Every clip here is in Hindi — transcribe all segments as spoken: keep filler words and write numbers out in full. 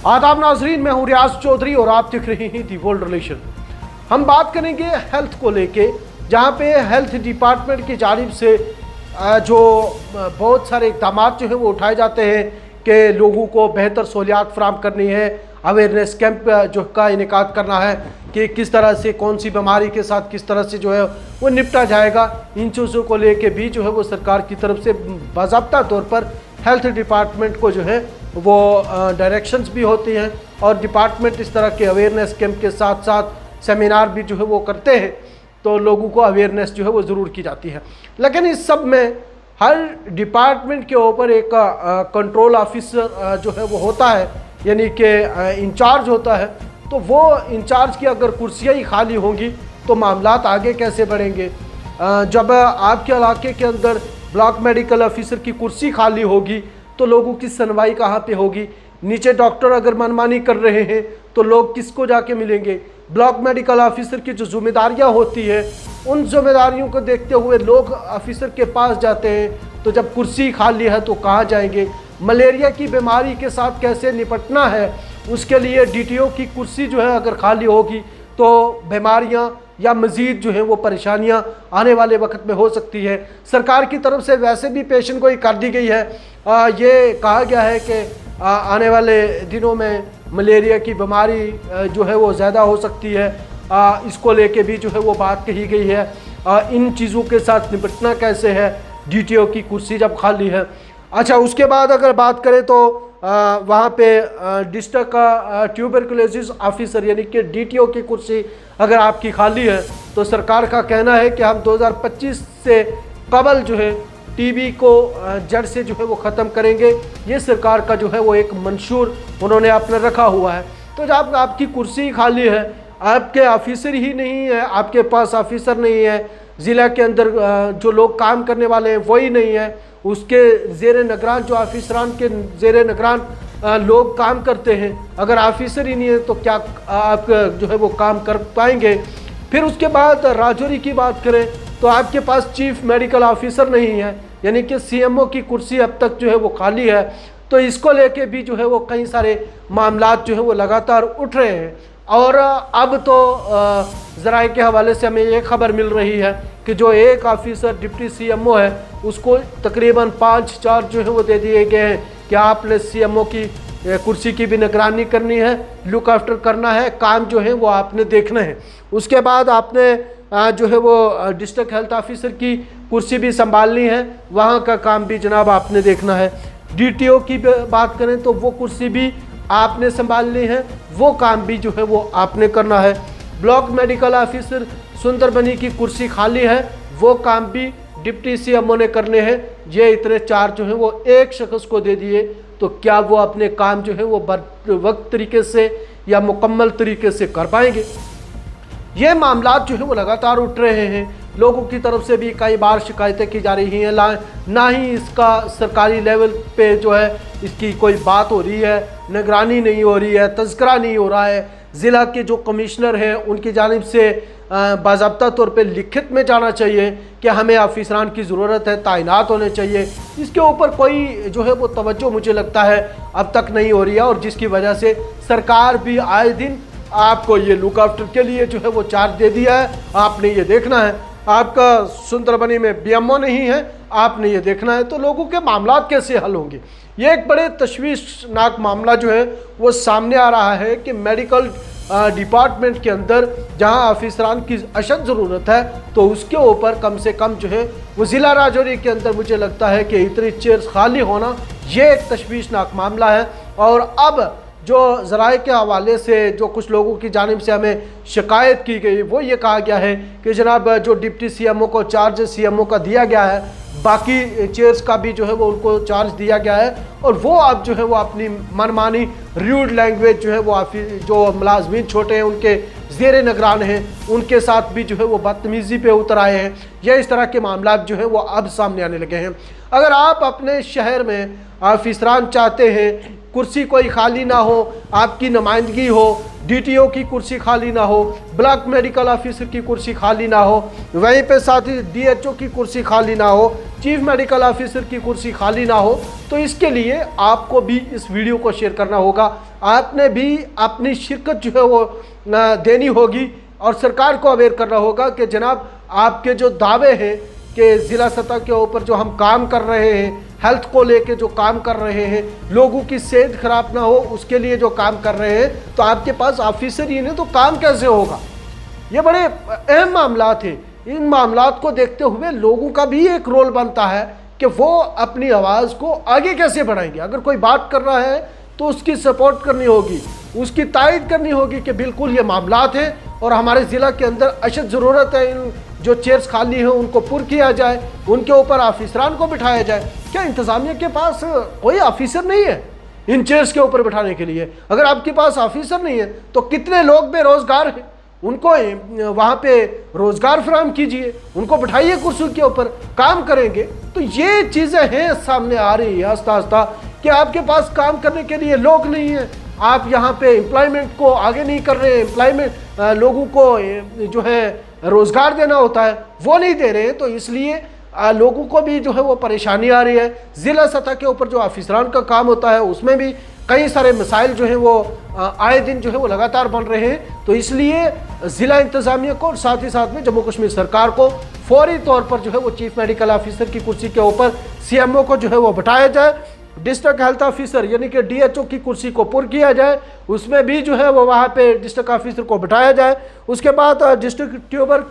आदाब नाजरीन, मैं हूं रियाज चौधरी और आप देख रहे हैं दी वर्ल्ड रिलेशन। हम बात करेंगे हेल्थ को लेके, जहां पे हेल्थ डिपार्टमेंट की जानिब से जो बहुत सारे इक़दाम जो हैं वो उठाए जाते हैं कि लोगों को बेहतर सहूलियात फराहम करनी है, अवेयरनेस कैंप जो का इनेकाद करना है कि किस तरह से कौन सी बीमारी के साथ किस तरह से जो है वो निपटा जाएगा। इन चीज़ों को लेके भी जो है वो सरकार की तरफ से बाज़ाब्ता तौर पर हेल्थ डिपार्टमेंट को जो है वो डायरेक्शंस भी होती हैं और डिपार्टमेंट इस तरह के अवेयरनेस कैंप के साथ साथ सेमिनार भी जो है वो करते हैं, तो लोगों को अवेयरनेस जो है वो ज़रूर की जाती है। लेकिन इस सब में हर डिपार्टमेंट के ऊपर एक कंट्रोल ऑफिसर जो है वो होता है, यानी कि इंचार्ज होता है। तो वो इंचार्ज की अगर कुर्सियाँ ही खाली होंगी तो मामलात आगे कैसे बढ़ेंगे। जब आपके इलाके के अंदर ब्लॉक मेडिकल ऑफिसर की कुर्सी खाली होगी तो लोगों की सुनवाई कहाँ पे होगी। नीचे डॉक्टर अगर मनमानी कर रहे हैं तो लोग किसको जाके मिलेंगे। ब्लॉक मेडिकल ऑफिसर की जो जिम्मेदारियाँ होती है उन जिम्मेदारियों को देखते हुए लोग ऑफिसर के पास जाते हैं, तो जब कुर्सी खाली है तो कहाँ जाएंगे। मलेरिया की बीमारी के साथ कैसे निपटना है, उसके लिए डीटीओ की कुर्सी जो है अगर खाली होगी तो बीमारियां या मज़ीद जो है वो परेशानियां आने वाले वक्त में हो सकती है। सरकार की तरफ से वैसे भी पेशेंट को ही कर दी गई है। आ, ये कहा गया है कि आ, आने वाले दिनों में मलेरिया की बीमारी जो है वो ज़्यादा हो सकती है। आ, इसको लेके भी जो है वो बात कही गई है। आ, इन चीज़ों के साथ निपटना कैसे है, डीटीओ की कुर्सी जब खाली है। अच्छा, उसके बाद अगर बात करें तो आ, वहाँ पे डिस्ट्रिक्ट का ट्यूबरकुलोसिस ऑफिसर यानी कि डीटीओ की कुर्सी अगर आपकी खाली है तो सरकार का कहना है कि हम दो हज़ार पच्चीस से कबल जो है टीबी को जड़ से जो है वो ख़त्म करेंगे। ये सरकार का जो है वो एक मंशूर उन्होंने अपने रखा हुआ है। तो जब आपकी कुर्सी खाली है, आपके ऑफिसर ही नहीं है, आपके पास ऑफिसर नहीं है, ज़िला के अंदर जो लोग काम करने वाले हैं वही नहीं है, उसके ज़ेर निगरान जो ऑफिसरान के ज़ेर निगरान लोग काम करते हैं, अगर ऑफिसर ही नहीं है तो क्या आप जो है वो काम कर पाएंगे। फिर उसके बाद राजौरी की बात करें तो आपके पास चीफ मेडिकल ऑफिसर नहीं है, यानी कि सीएमओ की कुर्सी अब तक जो है वो खाली है। तो इसको लेके भी जो है वो कई सारे मामलात जो है वो लगातार उठ रहे हैं। और अब तो ज़राए के हवाले से हमें ये खबर मिल रही है कि जो एक ऑफिसर डिप्टी सीएमओ है उसको तकरीबन पाँच चार जो है वो दे दिए गए हैं कि आपने सीएमओ की कुर्सी की भी निगरानी करनी है, लुक आफ्टर करना है, काम जो है वो आपने देखना है। उसके बाद आपने जो है वो डिस्ट्रिक्ट हेल्थ ऑफिसर की कुर्सी भी संभालनी है, वहाँ का काम भी जनाब आपने देखना है। डीटीओ की बात करें तो वो कुर्सी भी आपने संभालनी है, वो काम भी जो है वो आपने करना है। ब्लॉक मेडिकल ऑफिसर सुंदरबनी की कुर्सी खाली है, वो काम भी डिप्टी सीएमओ ने करने हैं। ये इतने चार जो है वो एक शख्स को दे दिए तो क्या वो अपने काम जो है वो वक्त तरीके से या मुकम्मल तरीके से कर पाएंगे। ये मामलात जो है वो लगातार उठ रहे हैं। लोगों की तरफ से भी कई बार शिकायतें की जा रही हैं, ना ही इसका सरकारी लेवल पे जो है इसकी कोई बात हो रही है, निगरानी नहीं हो रही है, तज़किरा नहीं हो रहा है। ज़िला के जो कमिश्नर हैं उनकी जानिब से बाज़ाब्ता तौर पे लिखित में जाना चाहिए कि हमें ऑफिसरान की ज़रूरत है, तैनात होने चाहिए। इसके ऊपर कोई जो है वो तवज्जो मुझे लगता है अब तक नहीं हो रही है, और जिसकी वजह से सरकार भी आए दिन आपको ये लुक आफ्टर के लिए जो है वो चार्ज दे दिया है, आपने ये देखना है। आपका सुंदरबनी में बीएमओ नहीं है, आपने ये देखना है। तो लोगों के मामलात कैसे हल होंगे, ये एक बड़े तशवीशनाक मामला जो है वो सामने आ रहा है कि मेडिकल डिपार्टमेंट के अंदर जहां ऑफिसरान की अशद ज़रूरत है तो उसके ऊपर कम से कम जो है वो ज़िला राजौरी के अंदर मुझे लगता है कि इतनी चेयर्स खाली होना ये एक तशवीशनाक मामला है। और अब जो ज़राए के हवाले से जो कुछ लोगों की जानिब से हमें शिकायत की गई वो ये कहा गया है कि जनाब जो डिप्टी सीएमओ को चार्ज सीएमओ का दिया गया है, बाकी चेयर्स का भी जो है वो उनको चार्ज दिया गया है, और वो अब जो है वो अपनी मनमानी रूड लैंग्वेज जो है वो जो मुलाजमीन छोटे हैं उनके ज़ेर निगरान हैं उनके साथ भी जो है वो बदतमीज़ी पे उतर आए हैं। यह इस तरह के मामला जो है वो अब सामने आने लगे हैं। अगर आप अपने शहर में ऑफिसरान चाहते हैं कुर्सी कोई खाली ना हो, आपकी नुमाइंदगी हो, डीटीओ की कुर्सी खाली ना हो, ब्लॉक मेडिकल ऑफिसर की कुर्सी खाली ना हो, वहीं पे साथ ही डीएचओ की कुर्सी खाली ना हो, चीफ मेडिकल ऑफिसर की कुर्सी खाली ना हो। तो इसके लिए आपको भी इस वीडियो को शेयर करना होगा, आपने भी अपनी शिरकत जो है वो देनी होगी और सरकार को अवेयर करना होगा कि जनाब आपके जो दावे हैं कि ज़िला सतह के ऊपर जो हम काम कर रहे हैं, हेल्थ को लेके जो काम कर रहे हैं, लोगों की सेहत खराब ना हो उसके लिए जो काम कर रहे हैं, तो आपके पास ऑफिसर ही नहीं तो काम कैसे होगा। ये बड़े अहम मामला थे। इन मामलात को देखते हुए लोगों का भी एक रोल बनता है कि वो अपनी आवाज़ को आगे कैसे बढ़ाएंगे। अगर कोई बात कर रहा है तो उसकी सपोर्ट करनी होगी, उसकी तायद करनी होगी कि बिल्कुल ये मामलात हैं और हमारे ज़िला के अंदर अशद ज़रूरत है इन जो चेयर्स खाली हैं उनको पुर किया जाए, उनके ऊपर ऑफिसरान को बिठाया जाए। क्या इंतज़ामिया के पास कोई ऑफिसर नहीं है इन चेयर्स के ऊपर बिठाने के लिए? अगर आपके पास ऑफिसर नहीं है तो कितने लोग बेरोज़गार हैं, उनको वहाँ पे रोज़गार फराहम कीजिए, उनको बिठाइए कुर्सी के ऊपर, काम करेंगे। तो ये चीज़ें हैं सामने आ रही है आस्ता आस्ता कि आपके पास काम करने के लिए लोग नहीं हैं, आप यहाँ पे एम्प्लॉयमेंट को आगे नहीं कर रहे हैं, एम्प्लॉयमेंट लोगों को जो है रोज़गार देना होता है वो नहीं दे रहे हैं। तो इसलिए लोगों को भी जो है वो परेशानी आ रही है। ज़िला सतह के ऊपर जो ऑफिसरान का काम होता है उसमें भी कई सारे मसाइल जो हैं वो आए दिन जो है वो लगातार बन रहे हैं। तो इसलिए ज़िला इंतज़ामिया को और साथ ही साथ में जम्मू कश्मीर सरकार को फौरी तौर पर जो है वो चीफ मेडिकल ऑफिसर की कुर्सी के ऊपर सीएमओ को जो है वो बिठाया जाए, डिस्ट्रिक्ट हेल्थ ऑफिसर यानी कि डीएचओ की कुर्सी को पुर किया जाए, उसमें भी जो है वो वहाँ पे डिस्ट्रिक्ट ऑफिसर को बिठाया जाए। उसके बाद डिस्ट्रिक्ट ट्यूबर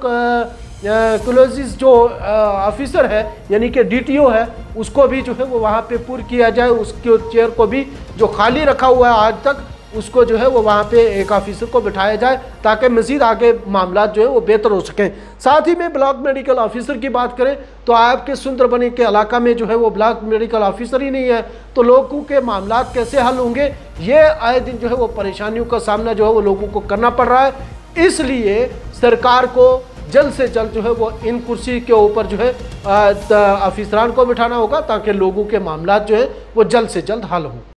क्लोजिस जो ऑफिसर है यानी कि डीटीओ है उसको भी जो है वो वहाँ पे पुर किया जाए, उसके चेयर को भी जो खाली रखा हुआ है आज तक उसको जो है वो वहाँ पे एक ऑफिसर को बिठाया जाए ताकि मज़ीद आगे मामला जो है वो बेहतर हो सकें। साथ ही में ब्लॉक मेडिकल ऑफिसर की बात करें तो आपके सुंदरबनी के इलाका में जो है वो ब्लॉक मेडिकल ऑफिसर ही नहीं है, तो लोगों के मामला कैसे हल होंगे? ये आए दिन जो है वो परेशानियों का सामना जो है वो लोगों को करना पड़ रहा है। इसलिए सरकार को जल्द से जल्द जो है वो इन कुर्सी के ऊपर जो है ऑफिसरान को बिठाना होगा ताकि लोगों के मामला जो है वो जल्द से जल्द हल हों।